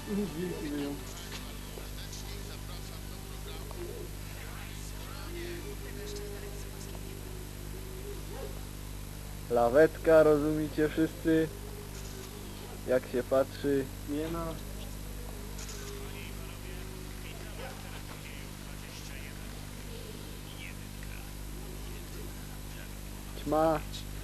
Wilki wyją. Lawetka, rozumiecie wszyscy? Jak się patrzy? Nie no. Ćma.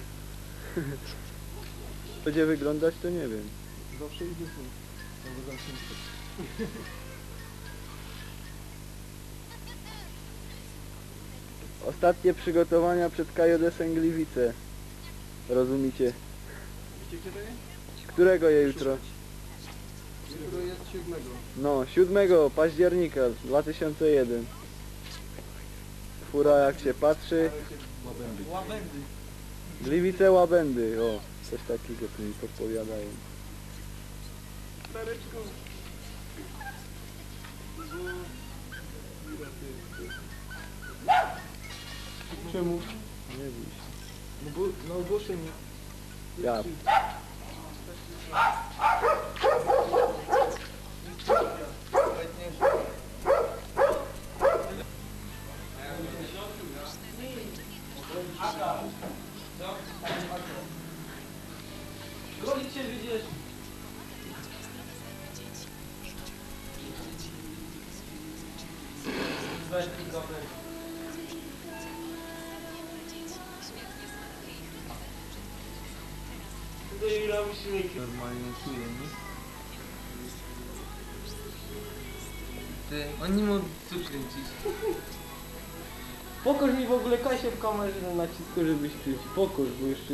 Będzie wyglądać, to nie wiem. Za 60. Albo za 800. Ostatnie przygotowania przed KJD Sęgliwice. Rozumiecie? Wiecie kiedy? Którego je jutro? Jutro jest 7. No, 7 października 2001. Fura jak się patrzy. Łabędy. Gliwice Łabędy. O, coś takiego tu mi podpowiadają. Stareczko. Czemu? Nie bój się. No bo na ogłoszenie. Ja. Rodzic się widzisz. Weź tu dobry. Normalnie czuję, nie? Ty, on nie mógł tu kręcić. Pokaż mi w ogóle Kasię w kamerze na nacisku, żebyś czuć. Pokaż, bo jeszcze...